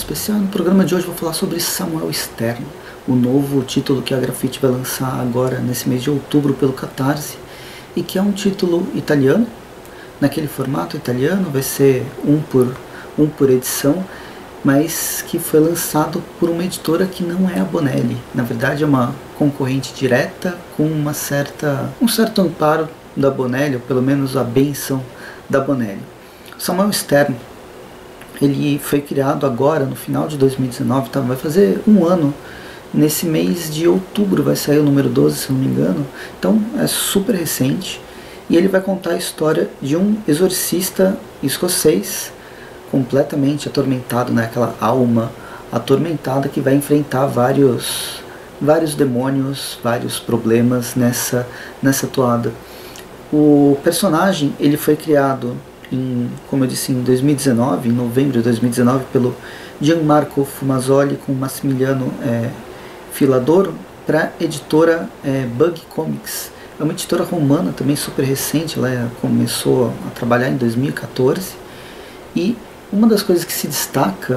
especial. No programa de hoje eu vou falar sobre Samuel Stern, o novo título que a Grafite vai lançar agora nesse mês de outubro pelo Catarse, e que é um título italiano, naquele formato italiano, vai ser um por edição, mas que foi lançado por uma editora que não é a Bonelli. Na verdade é uma concorrente direta com um certo amparo da Bonelli, ou pelo menos a benção da Bonelli. Samuel Stern, ele foi criado agora no final de 2019, tá? Vai fazer um ano. Nesse mês de outubro vai sair o número 12, se não me engano. Então é super recente. E ele vai contar a história de um exorcista escocês completamente atormentado, né? Aquela alma atormentada que vai enfrentar vários demônios, vários problemas nessa toada. O personagem ele foi criado como eu disse, em 2019, em novembro de 2019, pelo Gianmarco Fumasoli com Massimiliano Filadoro, para a editora Bug Comics. É uma editora romana também super recente, ela começou a trabalhar em 2014, e uma das coisas que se destaca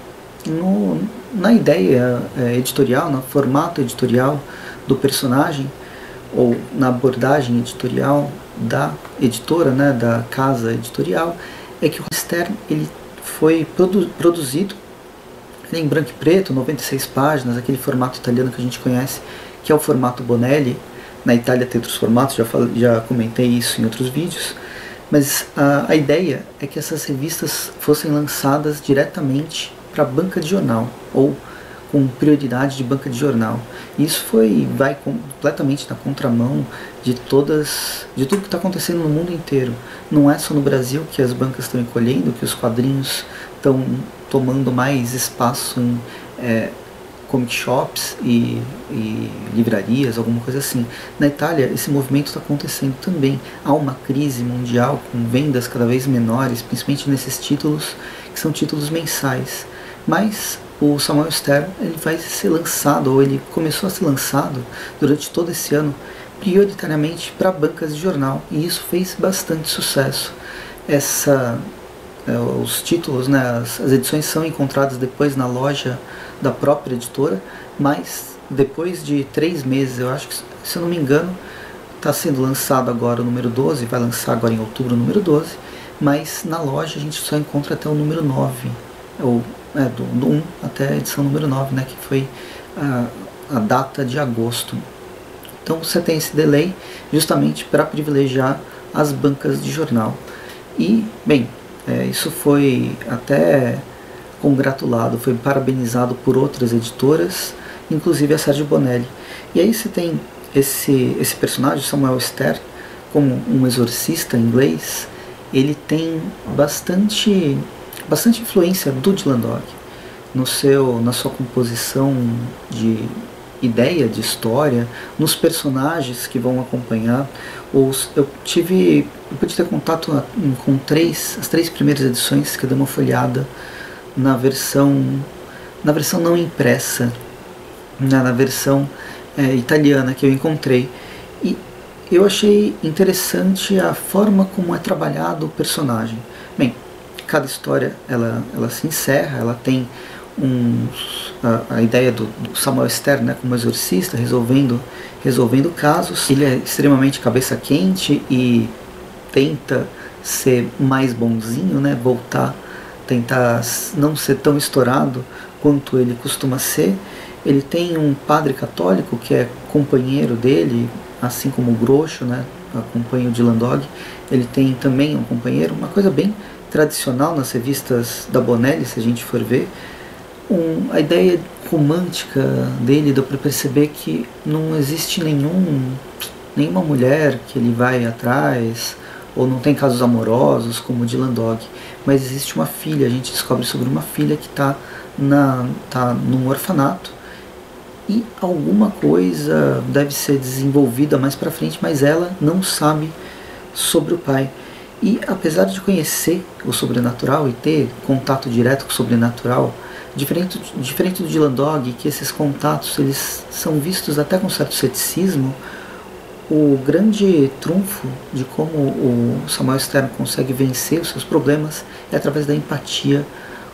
na ideia editorial, no formato editorial do personagem, ou na abordagem editorial da editora, né, da casa editorial, é que o Stern ele foi produzido em branco e preto, 96 páginas, aquele formato italiano que a gente conhece, que é o formato Bonelli. Na Itália tem outros formatos, já comentei isso em outros vídeos, mas a ideia é que essas revistas fossem lançadas diretamente para a banca de jornal, ou com prioridade de banca de jornal. Isso vai completamente na contramão de tudo que está acontecendo no mundo inteiro. Não é só no Brasil que as bancas estão encolhendo, que os quadrinhos estão tomando mais espaço em comic shops e livrarias, alguma coisa assim. Na Itália esse movimento está acontecendo também. Há uma crise mundial com vendas cada vez menores, principalmente nesses títulos que são títulos mensais. Mas o Samuel Stern ele vai ser lançado, ou ele começou a ser lançado durante todo esse ano, prioritariamente para bancas de jornal, e isso fez bastante sucesso. Os títulos, né, as edições são encontradas depois na loja da própria editora, mas depois de 3 meses, eu acho que, se eu não me engano, está sendo lançado agora o número 12, vai lançar agora em outubro o número 12, mas na loja a gente só encontra até o número 9, do 1 até a edição número 9, né, que foi a data de agosto. Então você tem esse delay justamente para privilegiar as bancas de jornal. E, bem, isso foi até congratulado, foi parabenizado por outras editoras, inclusive a Sergio Bonelli. E aí você tem esse personagem, Samuel Stern, como um exorcista inglês. Ele tem bastante influência do Dylan Dog na sua composição de ideia, de história, nos personagens que vão acompanhar. Eu pude ter contato com as 3 primeiras edições, que eu dei uma folhada na versão não impressa, na versão italiana que eu encontrei, e eu achei interessante a forma como é trabalhado o personagem. Bem, cada história ela se encerra, ela tem a ideia do Samuel Stern, né, como exorcista, resolvendo casos. Ele é extremamente cabeça quente e tenta ser mais bonzinho, né, tentar não ser tão estourado quanto ele costuma ser. Ele tem um padre católico que é companheiro dele, assim como o Groucho, né, acompanha o Dylan Dog. Ele tem também um companheiro, uma coisa bem tradicional nas revistas da Bonelli, se a gente for ver. A ideia romântica dele, dá para perceber que não existe nenhuma mulher que ele vai atrás, ou não tem casos amorosos como o Dylan Dog, mas existe uma filha. A gente descobre sobre uma filha que está num orfanato, e alguma coisa deve ser desenvolvida mais para frente, mas ela não sabe sobre o pai. E apesar de conhecer o sobrenatural e ter contato direto com o sobrenatural, diferente do Dylan Dog, que esses contatos eles são vistos até com certo ceticismo, o grande trunfo de como o Samuel Stern consegue vencer os seus problemas é através da empatia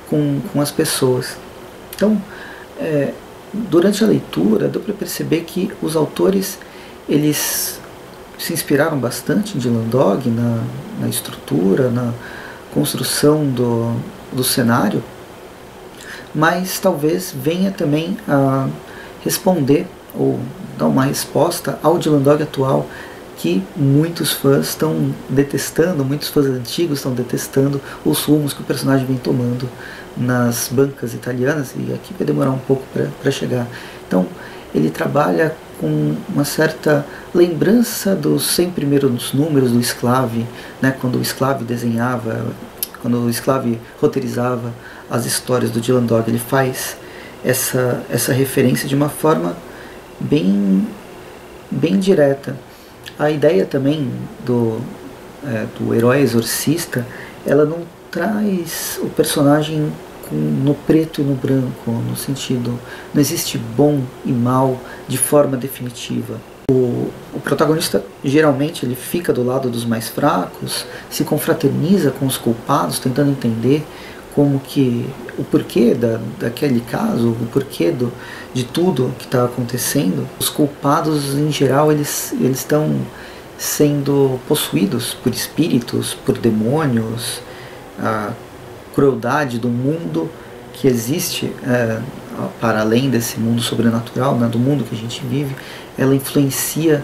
com as pessoas. Então, durante a leitura, deu para perceber que os autores eles se inspiraram bastante em Dylan Dog na estrutura, na construção do cenário, mas talvez venha também a responder ou dar uma resposta ao Dylan Dog atual, que muitos fãs estão detestando, muitos fãs antigos estão detestando os rumos que o personagem vem tomando nas bancas italianas, e aqui vai demorar um pouco para chegar. Então ele trabalha com uma certa lembrança dos 100 primeiros números do Sclave, né, quando o Sclave desenhava, quando o Sclave roteirizava as histórias do Dylan Dog. Ele faz essa referência de uma forma bem direta. A ideia também do herói exorcista, ela não traz o personagem no preto e no branco, no sentido, não existe bom e mal de forma definitiva. O protagonista geralmente ele fica do lado dos mais fracos, se confraterniza com os culpados, tentando entender como que o porquê daquele caso, o porquê de tudo que está acontecendo. Os culpados em geral eles estão sendo possuídos por espíritos, por demônios. A crueldade do mundo que existe para além desse mundo sobrenatural, né, do mundo que a gente vive, ela influencia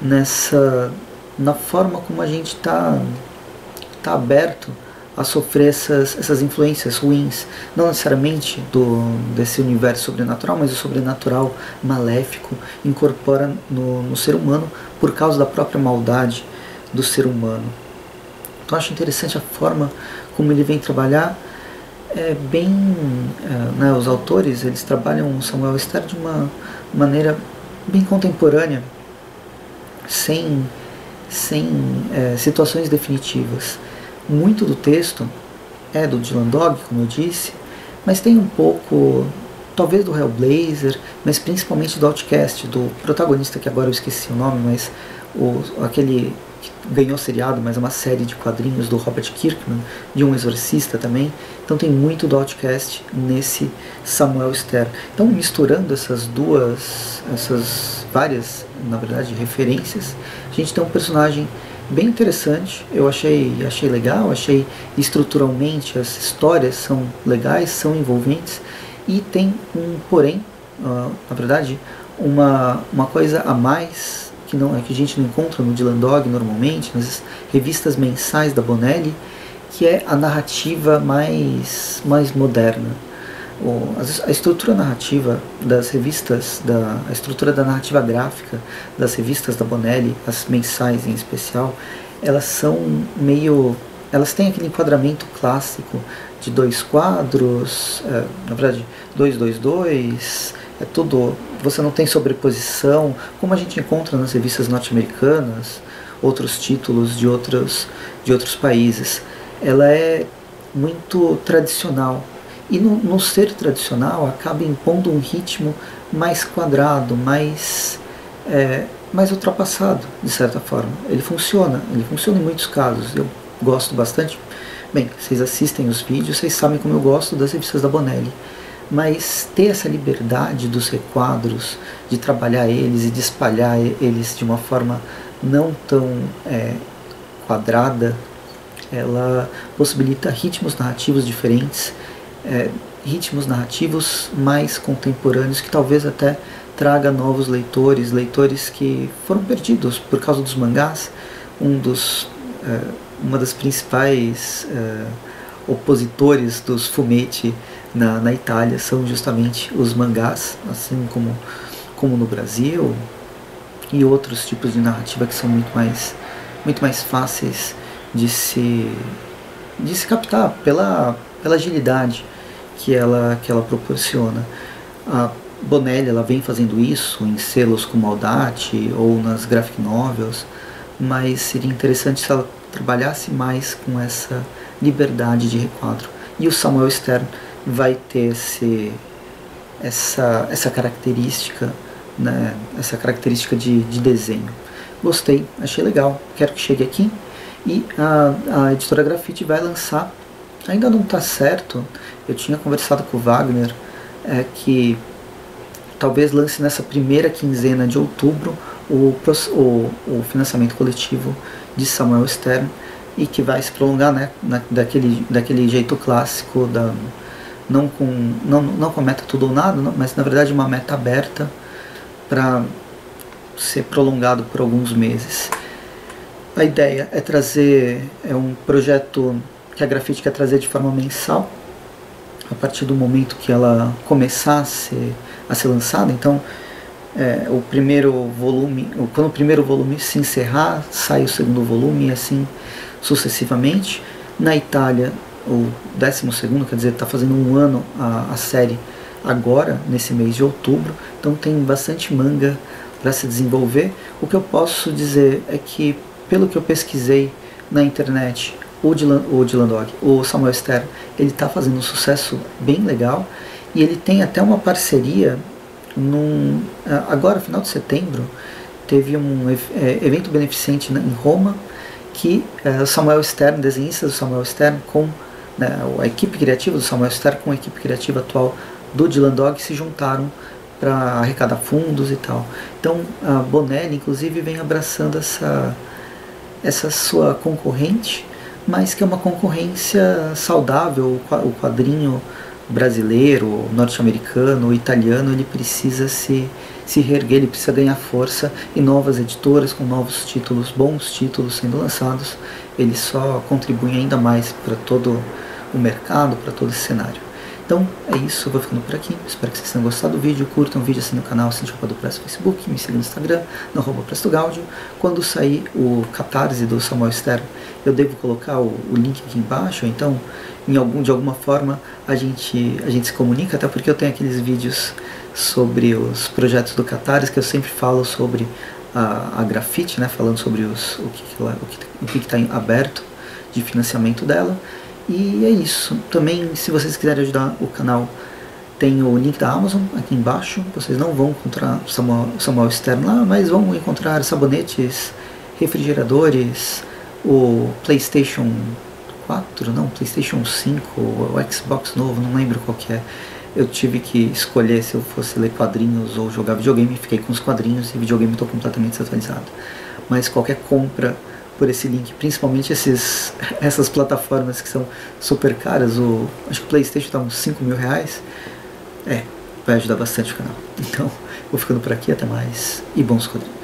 na forma como a gente está aberto a sofrer essas influências ruins, não necessariamente desse universo sobrenatural, mas o sobrenatural maléfico incorpora no ser humano por causa da própria maldade do ser humano. Então acho interessante a forma como ele vem trabalhar. Né, os autores eles trabalham o Samuel Stern de uma maneira bem contemporânea, sem situações definitivas. Muito do texto é do Dylan Dog, como eu disse, mas tem um pouco, talvez, do Hellblazer, mas principalmente do Outcast, do protagonista, que agora eu esqueci o nome, mas aquele que ganhou seriado, mas é uma série de quadrinhos do Robert Kirkman, de um exorcista também. Então tem muito do Outcast nesse Samuel Stern. Então, misturando essas várias, na verdade, referências, a gente tem um personagem bem interessante. Eu achei legal, achei estruturalmente as histórias são legais, são envolventes, e tem um porém, na verdade, uma coisa a mais que a gente não encontra no Dylan Dog normalmente, nas revistas mensais da Bonelli, que é a narrativa mais moderna. A estrutura narrativa das revistas, a estrutura da narrativa gráfica das revistas da Bonelli, as mensais em especial, elas têm aquele enquadramento clássico de 2 quadros, na verdade 2-2-2, você não tem sobreposição, como a gente encontra nas revistas norte-americanas, outros títulos de outros países. Ela é muito tradicional, e no ser tradicional acaba impondo um ritmo mais quadrado, mais ultrapassado, de certa forma. Ele funciona em muitos casos, eu gosto bastante. Bem, vocês assistem os vídeos, vocês sabem como eu gosto das revistas da Bonelli. Mas ter essa liberdade dos requadros, de trabalhar eles e de espalhar eles de uma forma não tão quadrada, ela possibilita ritmos narrativos diferentes, ritmos narrativos mais contemporâneos, que talvez até traga novos leitores que foram perdidos por causa dos mangás. Uma das principais opositores dos fumetti na Itália são justamente os mangás, assim como no Brasil, e outros tipos de narrativa que são muito mais fáceis de se captar pela agilidade que ela proporciona. A Bonelli ela vem fazendo isso em selos como Audate ou nas graphic novels, mas seria interessante se ela trabalhasse mais com essa liberdade de requadro. E o Samuel Stern vai ter essa característica, né, essa característica de desenho. Gostei, achei legal, quero que chegue aqui. E a editora Grafite vai lançar ainda não está certo. Eu tinha conversado com o Wagner que talvez lance nessa primeira quinzena de outubro o financiamento coletivo de Samuel Stern, e que vai se prolongar, né, daquele jeito clássico, não com a meta tudo ou nada, não, mas na verdade uma meta aberta para ser prolongado por alguns meses. A ideia é trazer, um projeto que a Grafite quer trazer de forma mensal, a partir do momento que ela começar a ser lançada. Então, quando o primeiro volume se encerrar, sai o segundo volume, e assim sucessivamente. Na Itália, o 12º, quer dizer, está fazendo um ano a série agora, nesse mês de outubro, então tem bastante manga para se desenvolver. O que eu posso dizer é que, pelo que eu pesquisei na internet, o Samuel Stern, ele está fazendo um sucesso bem legal, e ele tem até uma parceria agora, final de setembro, teve um evento beneficente em Roma, que Samuel Stern, desenhistas do Samuel Stern, com a equipe criativa do Samuel Stern com a equipe criativa atual do Dylan Dog, se juntaram para arrecadar fundos e tal. Então a Bonelli, inclusive, vem abraçando essa sua concorrente, mas que é uma concorrência saudável. O quadrinho brasileiro, norte-americano, italiano, ele precisa se reerguer, ele precisa ganhar força, e novas editoras com novos títulos, bons títulos sendo lançados, ele só contribui ainda mais para todo o mercado, para todo esse cenário. Então é isso, eu vou ficando por aqui, espero que vocês tenham gostado do vídeo, curtam o vídeo, assinem o canal, assinem o do Press no Facebook, me sigam no Instagram, no @PressoGaudio. Quando sair o Catarse do Samuel Stern, eu devo colocar o link aqui embaixo, então de alguma forma a gente se comunica, até porque eu tenho aqueles vídeos sobre os projetos do Catarse, que eu sempre falo sobre a Grafite, né, falando sobre o que está aberto de financiamento dela. E é isso. Também, se vocês quiserem ajudar o canal, tem o link da Amazon aqui embaixo. Vocês não vão encontrar Samuel Stern lá, mas vão encontrar sabonetes, refrigeradores, o PlayStation 4, não, PlayStation 5, o Xbox novo, não lembro qual que é. Eu tive que escolher se eu fosse ler quadrinhos ou jogar videogame, fiquei com os quadrinhos, e videogame estou completamente desatualizado. Mas qualquer compra por esse link, principalmente essas plataformas que são super caras, acho que o PlayStation está uns 5 mil reais, vai ajudar bastante o canal. Então, vou ficando por aqui, até mais, e bons quadrinhos.